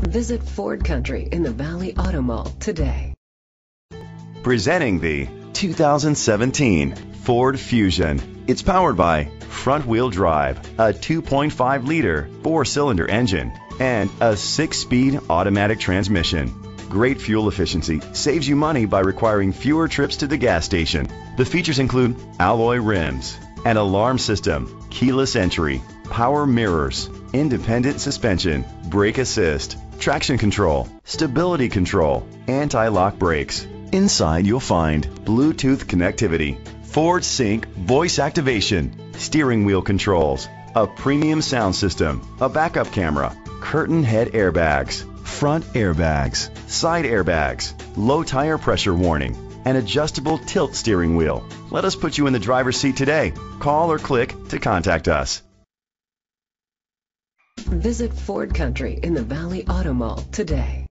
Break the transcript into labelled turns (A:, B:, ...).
A: Visit Ford Country in the Valley Auto Mall today.
B: Presenting the 2017 Ford Fusion. It's powered by front-wheel drive, a 2.5-liter four-cylinder engine, and a 6-speed automatic transmission. Great fuel efficiency saves you money by requiring fewer trips to the gas station. The features include alloy rims, an alarm system, keyless entry, power mirrors, independent suspension, brake assist, traction control, stability control, anti-lock brakes. Inside you'll find Bluetooth connectivity, Ford Sync voice activation, steering wheel controls, a premium sound system, a backup camera, curtain head airbags, front airbags, side airbags, low tire pressure warning, an adjustable tilt steering wheel. Let us put you in the driver's seat today. Call or click to contact us.
A: Visit Ford Country in the Valley Auto Mall today.